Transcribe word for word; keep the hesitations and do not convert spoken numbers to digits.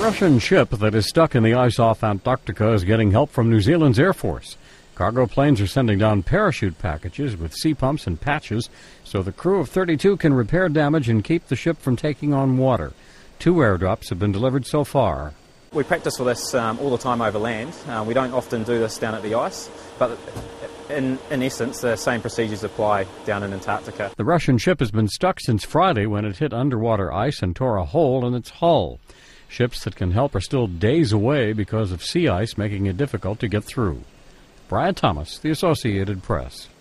Russian ship that is stuck in the ice off Antarctica is getting help from New Zealand's Air Force. Cargo planes are sending down parachute packages with sea pumps and patches so the crew of thirty-two can repair damage and keep the ship from taking on water. Two airdrops have been delivered so far. We practice for this um, all the time over land. Uh, we don't often do this down at the ice, but in, in essence, the same procedures apply down in Antarctica. The Russian ship has been stuck since Friday when it hit underwater ice and tore a hole in its hull. Ships that can help are still days away because of sea ice making it difficult to get through. Brian Thomas, The Associated Press.